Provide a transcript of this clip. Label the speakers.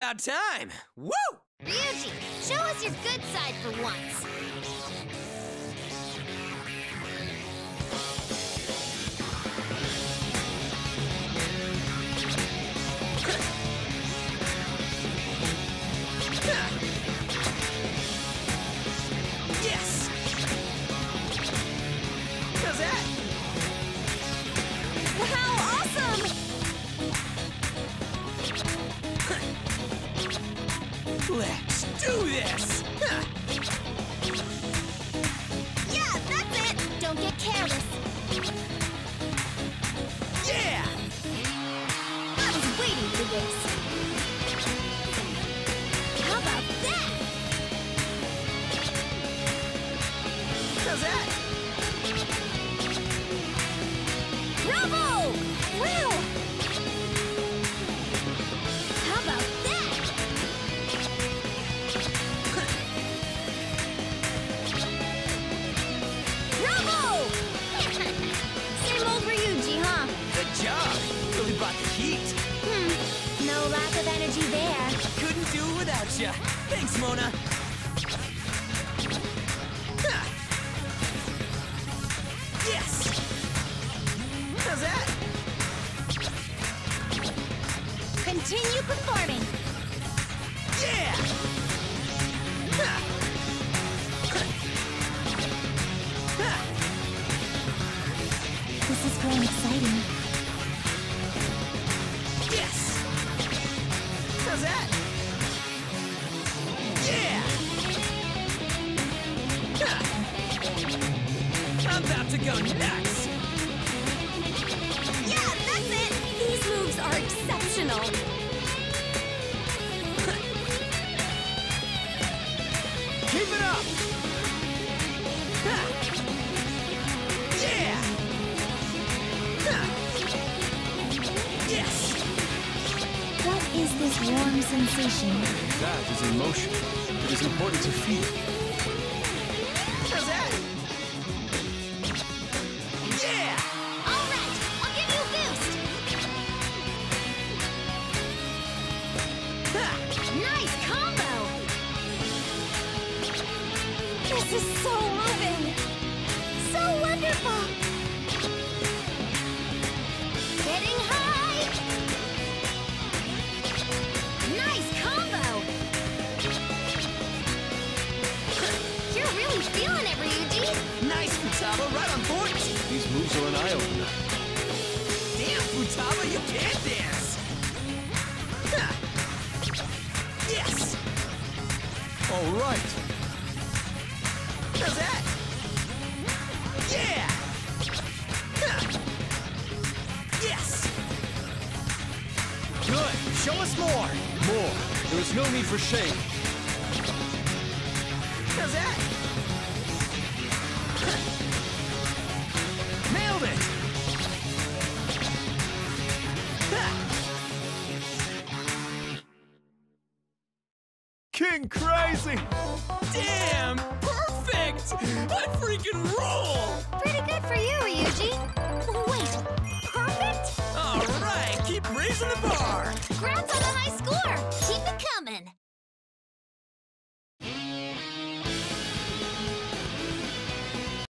Speaker 1: About time! Woo!
Speaker 2: Ryuji, show us your good side for once.
Speaker 1: Yes! How's that?
Speaker 2: How awesome!
Speaker 1: Let's do this!
Speaker 2: Yeah, that's it! Don't get careless.
Speaker 1: Yeah!
Speaker 2: I was waiting for this. How about that?
Speaker 1: How's that?
Speaker 2: Bravo! Wow! How about that? Bravo! Same old Ryuji, huh?
Speaker 1: Good job! Really brought the heat.
Speaker 2: No lack of energy there.
Speaker 1: Couldn't do it without ya. Thanks, Mona. Yes! How's that?
Speaker 2: Continue performing.
Speaker 1: Yeah!
Speaker 2: This is growing exciting.
Speaker 1: Yes! How's that? Yeah! I'm about to go nuts!
Speaker 2: Yeah, that's it! These moves are exceptional.
Speaker 1: Keep it up! Yeah! Yes!
Speaker 2: What is this warm sensation?
Speaker 3: That is emotion. It is important to feel.
Speaker 1: How's that? Yeah!
Speaker 2: All right, I'll give you a boost. Nice combo. This is so moving. So wonderful. Getting high. Nice combo. You're really feeling it, Ryuji.
Speaker 1: Nice, Futaba, right on point!
Speaker 3: These moves are an eye-opener.
Speaker 1: Damn, Futaba, you can dance! Yes!
Speaker 3: All right.
Speaker 1: How's that? Yeah! Yes! Good! Show us more!
Speaker 3: More. There is no need for shame.
Speaker 1: How's that? Nailed it!
Speaker 3: King Crazy!
Speaker 1: Damn! Perfect! I freaking rule!
Speaker 2: Pretty good for you, Ryuji. Wait, perfect?
Speaker 1: Alright, keep raising the bar!
Speaker 2: Congrats on the high score!